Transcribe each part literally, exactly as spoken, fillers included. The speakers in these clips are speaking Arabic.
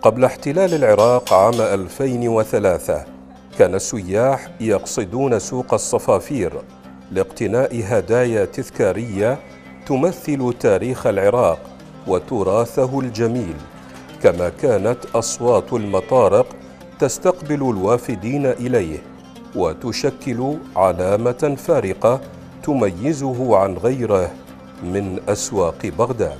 قبل احتلال العراق عام ألفين وثلاثة كان السياح يقصدون سوق الصفافير لاقتناء هدايا تذكارية تمثل تاريخ العراق وتراثه الجميل، كما كانت أصوات المطارق تستقبل الوافدين إليه وتشكل علامة فارقة تميزه عن غيره من أسواق بغداد.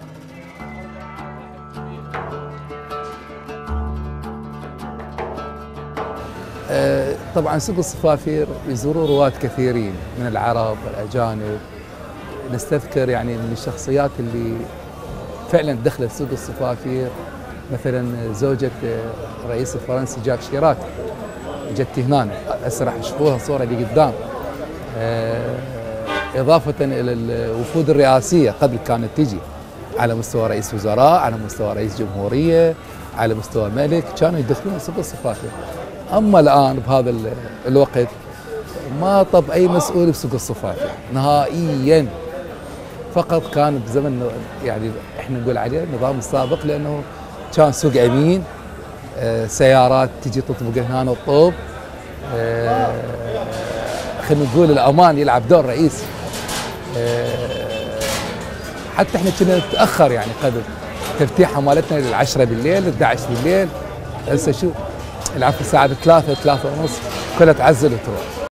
طبعا سوق الصفافير يزوروا رواد كثيرين من العرب والأجانب. نستذكر يعني من الشخصيات اللي فعلا دخلت سوق الصفافير مثلا زوجة الرئيس الفرنسي جاك شيراك، جت هنا هسه راح تشوفوها صورة اللي قدام. إضافة إلى الوفود الرئاسية قبل كانت تجي على مستوى رئيس وزراء، على مستوى رئيس جمهورية، على مستوى ملك، كانوا يدخلون سوق الصفافير. أما الآن بهذا الوقت ما طب أي مسؤول بسوق الصفافير نهائياً، فقط كان بزمن يعني احنا نقول عليه النظام السابق، لأنه كان سوق أمين، سيارات تجي تطبق هنا الطوب، خلينا نقول الأمان يلعب دور رئيسي. حتى احنا كنا نتأخر يعني قبل تفتيحها مالتنا للعشرة بالليل، الأحد عشر بالليل، هسه شو العفو الساعة ثلاثة ثلاثة ونص كلها تعزل وتروح.